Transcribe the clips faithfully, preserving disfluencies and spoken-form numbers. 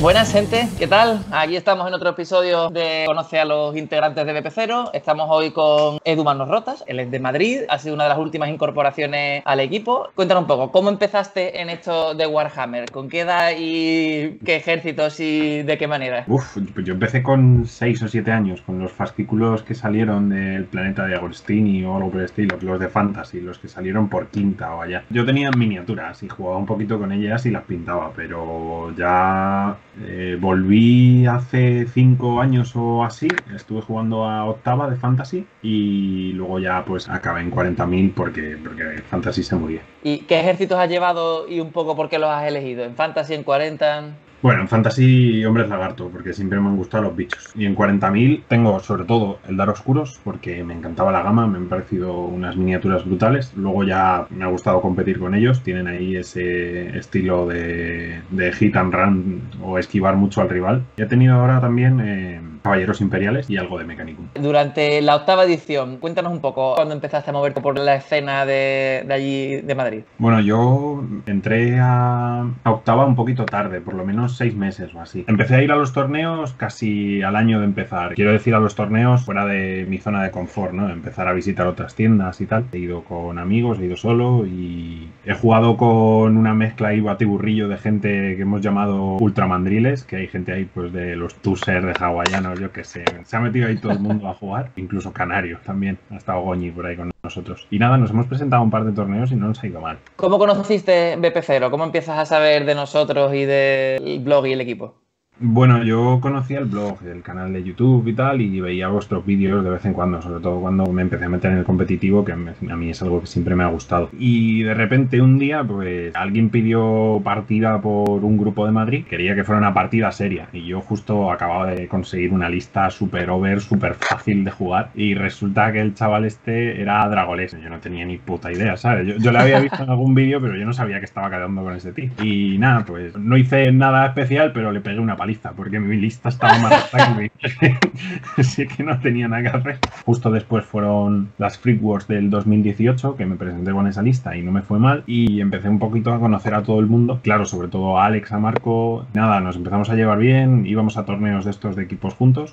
Buenas gente, ¿qué tal? Aquí estamos en otro episodio de Conoce a los integrantes de B P cero. Estamos hoy con Edu Manos Rotas, él es de Madrid, ha sido una de las últimas incorporaciones al equipo. Cuéntanos un poco, ¿cómo empezaste en esto de Warhammer? ¿Con qué edad y qué ejércitos y de qué manera? Uf, pues yo empecé con seis o siete años, con los fascículos que salieron del planeta de Agostini o algo por el estilo, los de Fantasy, los que salieron por Quinta o allá. Yo tenía miniaturas y jugaba un poquito con ellas y las pintaba, pero ya... Eh, volví hace cinco años o así, estuve jugando a octava de Fantasy y luego ya pues acabé en cuarenta mil porque, porque Fantasy se moría. ¿Y qué ejércitos has llevado y un poco por qué los has elegido? ¿En Fantasy, en cuarenta? Bueno, en Fantasy hombres lagarto, porque siempre me han gustado los bichos. Y en cuarenta mil tengo sobre todo el Dar Oscuros, porque me encantaba la gama, me han parecido unas miniaturas brutales. Luego ya me ha gustado competir con ellos, tienen ahí ese estilo de, de hit and run o esquivar mucho al rival. Y he tenido ahora también eh, Caballeros Imperiales y algo de Mechanicum. Durante la octava edición, cuéntanos un poco cuándo empezaste a moverte por la escena de, de allí, de Madrid. Bueno, yo entré a, a octava un poquito tarde, por lo menos seis meses o así. Empecé a ir a los torneos casi al año de empezar. Quiero decir a los torneos fuera de mi zona de confort, ¿no? Empezar a visitar otras tiendas y tal. He ido con amigos, he ido solo y he jugado con una mezcla ahí batiburrillo de gente que hemos llamado ultramandriles, que hay gente ahí pues de los tusers, de hawaianos, yo qué sé. Se ha metido ahí todo el mundo a jugar, incluso canarios también. Ha estado Goñi por ahí con nosotros. Y nada, nos hemos presentado un par de torneos y no nos ha ido mal. ¿Cómo conociste B P cero? ¿Cómo empiezas a saber de nosotros y del blog y el equipo? Bueno, yo conocía el blog, el canal de YouTube y tal, y veía vuestros vídeos de vez en cuando, sobre todo cuando me empecé a meter en el competitivo, que a mí es algo que siempre me ha gustado. Y de repente un día, pues alguien pidió partida por un grupo de Madrid, quería que fuera una partida seria, y yo justo acababa de conseguir una lista super over, súper fácil de jugar, y resulta que el chaval este era Dragolés. Yo no tenía ni puta idea, ¿sabes? Yo, yo le había visto en algún vídeo, pero yo no sabía que estaba quedando con ese tío. Y nada, pues no hice nada especial, pero le pegué una paliza, porque mi lista estaba más rota que mi... Así que no tenía nada que hacer. Justo después fueron las Freak Wars del dos mil dieciocho, que me presenté con esa lista y no me fue mal, y empecé un poquito a conocer a todo el mundo, claro, sobre todo a Alex, a Marco. Nada, nos empezamos a llevar bien, íbamos a torneos de estos de equipos juntos,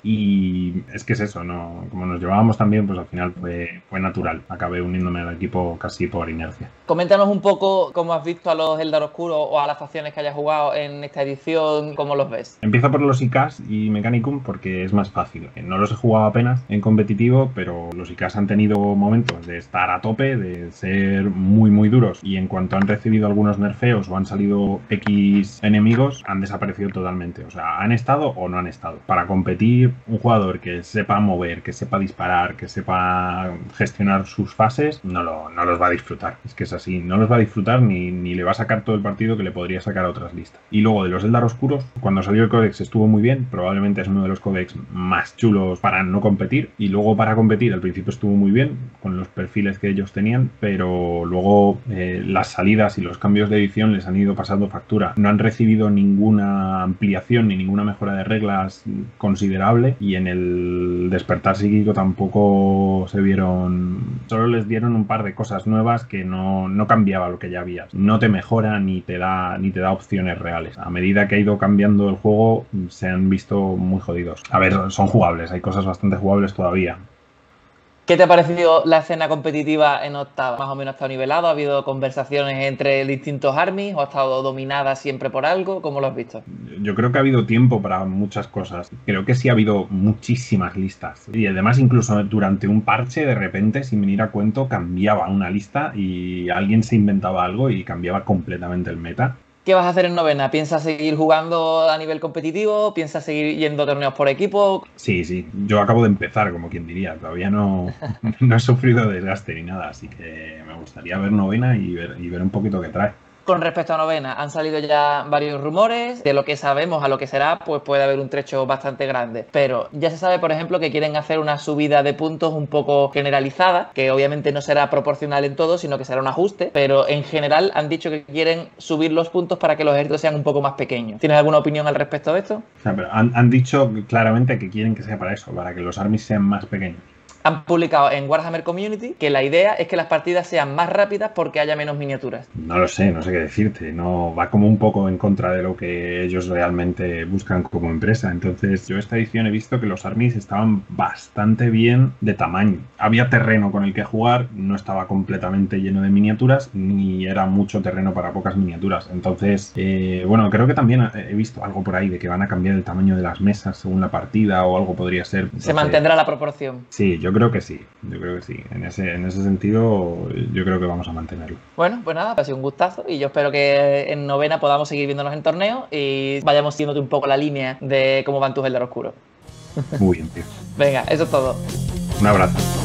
y es que es eso, ¿no? Como nos llevábamos también, pues al final fue, fue natural. Acabé uniéndome al equipo casi por inercia. Coméntanos un poco cómo has visto a los Eldar Oscuros o a las facciones que hayas jugado en esta edición, cómo los ves. Empiezo por los I C A S y Mechanicum porque es más fácil. No los he jugado apenas en competitivo, pero los I C A S han tenido momentos de estar a tope, de ser muy muy duros, y en cuanto han recibido algunos nerfeos o han salido X enemigos, han desaparecido totalmente. O sea, han estado o no han estado. Para competir, un jugador que sepa mover, que sepa disparar, que sepa gestionar sus fases, no, lo, no los va a disfrutar. Es que es así, no los va a disfrutar ni, ni le va a sacar todo el partido que le podría sacar a otras listas. Y luego de los Eldar Oscuros, cuando salió el Codex estuvo muy bien, probablemente es uno de los Codex más chulos para no competir, y luego para competir al principio estuvo muy bien con los perfiles que ellos tenían, pero luego eh, las salidas y los cambios de edición les han ido pasando factura. No han recibido ninguna ampliación ni ninguna mejora de reglas considerable, y en el despertar psíquico tampoco se vieron, solo les dieron un par de cosas nuevas que no, no cambiaba lo que ya había. No te mejora ni te da ni te da opciones reales. A medida que ha ido cambiando el juego se han visto muy jodidos. A ver, son jugables, hay cosas bastante jugables todavía. ¿Qué te ha parecido la escena competitiva en octava? ¿Más o menos ha estado nivelado? ¿Ha habido conversaciones entre distintos armies? ¿O ha estado dominada siempre por algo? ¿Cómo lo has visto? Yo creo que ha habido tiempo para muchas cosas. Creo que sí ha habido muchísimas listas. Y además incluso durante un parche, de repente, sin venir a cuento, cambiaba una lista y alguien se inventaba algo y cambiaba completamente el meta. ¿Qué vas a hacer en novena? ¿Piensas seguir jugando a nivel competitivo? ¿Piensas seguir yendo a torneos por equipo? Sí, sí. Yo acabo de empezar, como quien diría. Todavía no, no he sufrido desgaste ni nada. Así que me gustaría ver novena y ver, y ver un poquito qué trae. Con respecto a novena, han salido ya varios rumores. De lo que sabemos a lo que será, pues puede haber un trecho bastante grande. Pero ya se sabe, por ejemplo, que quieren hacer una subida de puntos un poco generalizada, que obviamente no será proporcional en todo, sino que será un ajuste. Pero en general han dicho que quieren subir los puntos para que los ejércitos sean un poco más pequeños. ¿Tienes alguna opinión al respecto de esto? O sea, pero han, han dicho claramente que quieren que sea para eso, para que los armies sean más pequeños. Han publicado en Warhammer Community que la idea es que las partidas sean más rápidas porque haya menos miniaturas. No lo sé, no sé qué decirte. No va como un poco en contra de lo que ellos realmente buscan como empresa. Entonces, yo esta edición he visto que los armies estaban bastante bien de tamaño. Había terreno con el que jugar, no estaba completamente lleno de miniaturas, ni era mucho terreno para pocas miniaturas. Entonces, eh, bueno, creo que también he visto algo por ahí de que van a cambiar el tamaño de las mesas según la partida o algo podría ser. Entonces, se mantendrá la proporción. Sí, yo creo que sí, yo creo que sí. En ese, en ese sentido, yo creo que vamos a mantenerlo. Bueno, pues nada, ha sido un gustazo y yo espero que en novena podamos seguir viéndonos en torneo y vayamos siguiéndote un poco la línea de cómo van tus Eldar Oscuros. Muy bien, tío. Venga, eso es todo. Un abrazo.